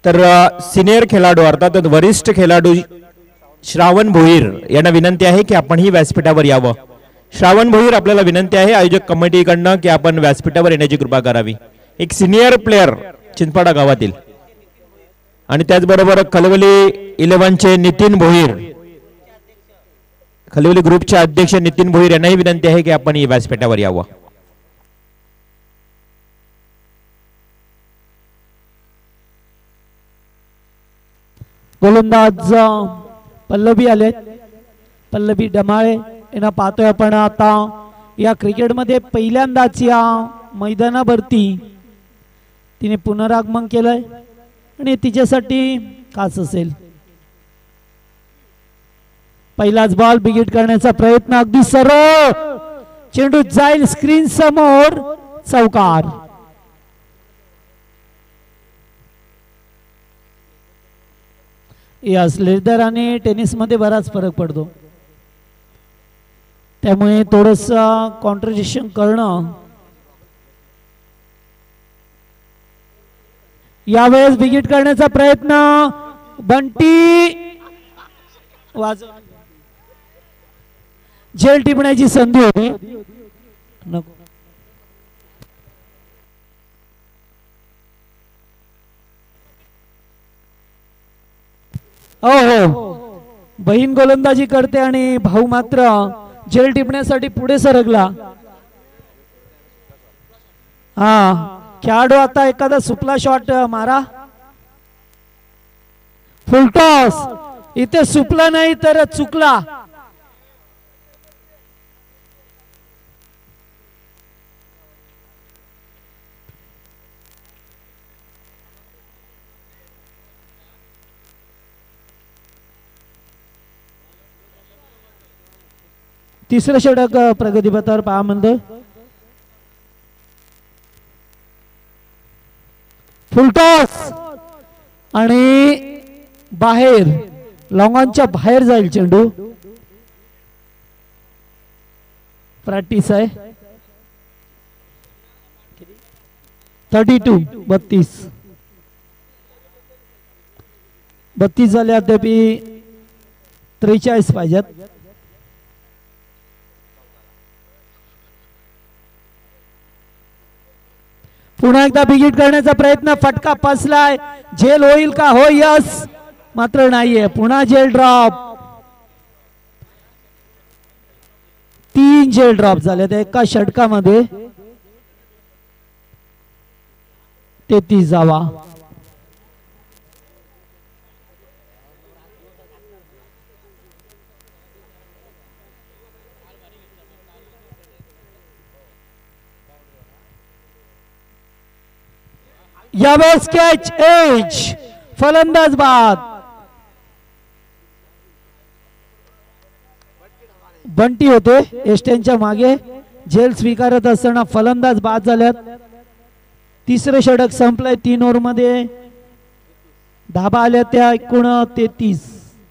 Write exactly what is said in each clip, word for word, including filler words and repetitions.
तर सिनियर खेळाडू अर्थात वरिष्ठ खेळाडू श्रावण भोईर यांना विनंती आहे की आपण ही व्यासपीठावर यावं। श्रावण भोईर आपल्याला विनंती आहे आयोजक कमिटीकडनं की आपण व्यासपीठावर येण्याची कृपा करावी। एक सिनियर प्लेयर चिंचपाडा गावातील आणि त्याचबरोबर खलवली इलेव्हनचे नितीन भोईर, खलवली ग्रुपचे अध्यक्ष नितीन भोईर यांनाही विनंती आहे की आपण ही व्यासपीठावर यावं। गोलंदाज पल्लवी आले, पल्लवी डमाळे यांना पाहतोय आपण आता या क्रिकेटमध्ये पहिल्यांदाच या मैदानावरती तिने पुनरागमन केलंय आणि तिच्यासाठी खास असेल। पहिलाच बॉल बिगिट करण्याचा प्रयत्न, अगदी सरळ चेंडू जाईल स्क्रीन समोर, चौकार। यस, लेदर आणि टेनिस मध्ये बराच फरक पडतो, त्यामुळे थोडस कॉन्ट्रिब्युशन करणं। यावेळेस बिगिट करण्याचा प्रयत्न, बंटी वाजव, झेल टिपण्याची संधी होती, नको। हो हो, बहीण गोलंदाजी करते आणि भाऊ मात्र झेल टिपण्यासाठी पुढे सरकला। हा, खेळाडू आता एखादा सुपला शॉट मारा, फुलटॉस, इथे सुपला नाही तर चुकला। तिसरं षटक प्रगतीपथावर पहा म्हणतो, फुलटॉस आणि बाहेर, लॉंगॉनच्या बाहेर जाईल चेंडू। प्रॅक्टिस आहे, थर्टी टू बत्तीस बत्तीस झाले, अद्याप त्रेचाळीस पाहिजेत। पुन्हा एकदा बिगिट करण्याचा प्रयत्न, फटका फसलाय, झेल होईल का? हो, यस, मात्र नाहीये, पुन्हा झेल ड्रॉप। तीन झेल ड्रॉप झाले एका षटकामध्ये, तेहतीस जावा। यावेळेस कॅच एज, फलंदाज बाद। बंटी होते एस्टेनच्या मागे, झेल स्वीकारत असताना फलंदाज बाद झाल्यात। तिसरे षटक संपलंय, तीन ओव्हर मध्ये धाबा आल्या त्या एकूण तेहतीस।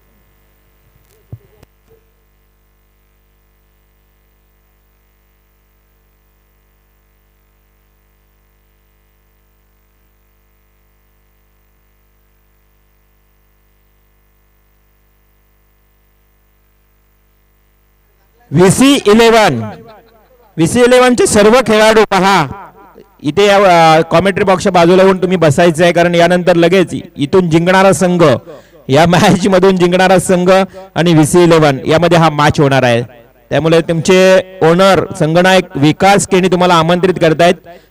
व्हीसी इलेव्हन व्हीसी इलेव्हन चे सर्व खेळाडू पहा, इथे कॉमेंट्री बॉक्सच्या बाजूला होऊन तुम्ही बसायचं आहे, कारण यानंतर लगेच इथून जिंकणारा संघ, या मॅच मधून जिंकणारा संघ आणि व्हीसी इलेव्हन यामध्ये हा मॅच होणार आहे। त्यामुळे तुमचे ओनर संगनायक विकास केनी तुम्हाला आमंत्रित करतायत